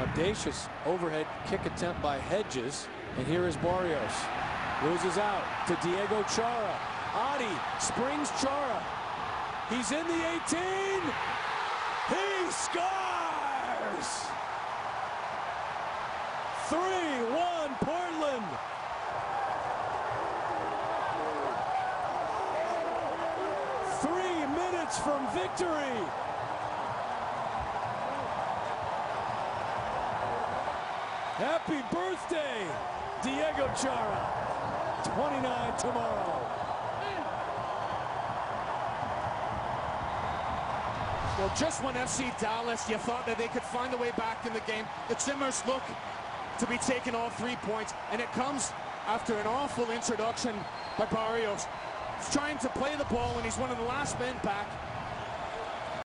Audacious overhead kick attempt by Hedges. And here is Barrios. Loses out to Diego Chara. Adi springs Chara. He's in the 18. He scores! 3-1 Portland. From victory. Happy birthday, Diego Chara. 29 tomorrow. Well, just when FC Dallas, you thought that they could find a way back in the game, the Zimmers look to be taking all 3 points, and it comes after an awful introduction by Barrios. He's trying to play the ball, and he's one of the last men back.